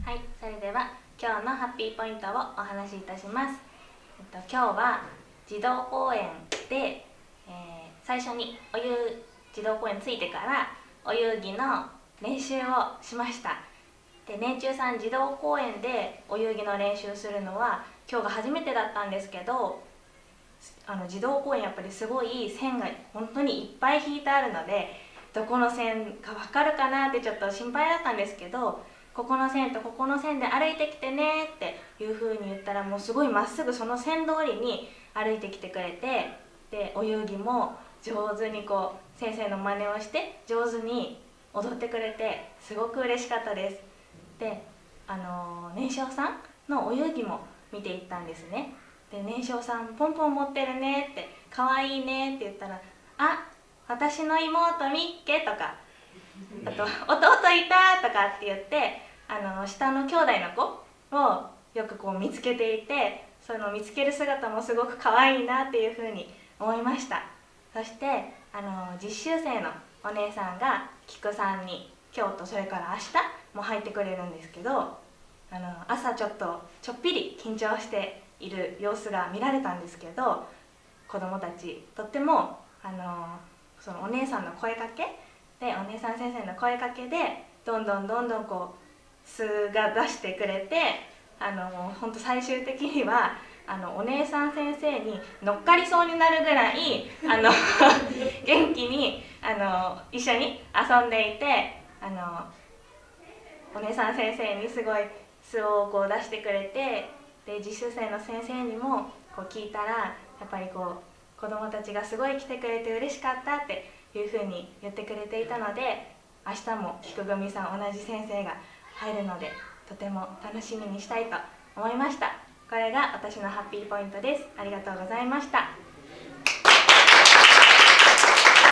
はい、それでは今日のハッピーポイントをお話しいたします。今日は児童公園で、最初に児童公園着いてからお遊戯の練習をしました。で、年中さん児童公園でお遊戯の練習するのは今日が初めてだったんですけど、児童公園やっぱりすごい線が本当にいっぱい引いてあるので、どこの線か分かるかなってちょっと心配だったんですけど、ここの線とここの線で歩いてきてねっていう風に言ったら、もうすごいまっすぐその線通りに歩いてきてくれて、でお遊戯も上手に先生の真似をして上手に踊ってくれて、すごく嬉しかったです。で、年少さんのお遊戯も見ていったんですね。で、年少さんポンポン持ってるねって、かわいいねって言ったら、あ、私の妹みっけとか、あと弟いたとかって言って、下の兄弟の子をよく見つけていて、その見つける姿もすごく可愛いなっていうふうに思いました。そして実習生のお姉さんが菊さんに今日とそれから明日も入ってくれるんですけど、朝ちょっぴり緊張している様子が見られたんですけど、子どもたちとってもそのお姉さんの声かけで、お姉さん先生の声かけでどんどん素が出してくれて、ほんと最終的にはお姉さん先生に乗っかりそうになるぐらい元気に一緒に遊んでいて、お姉さん先生にすごい素を出してくれて、で実習生の先生にも聞いたら、やっぱり子どもたちがすごい来てくれて嬉しかったっていうふうに言ってくれていたので、明日も菊組さん同じ先生が入るので、とても楽しみにしたいと思いました。これが私のハッピーポイントです。ありがとうございました。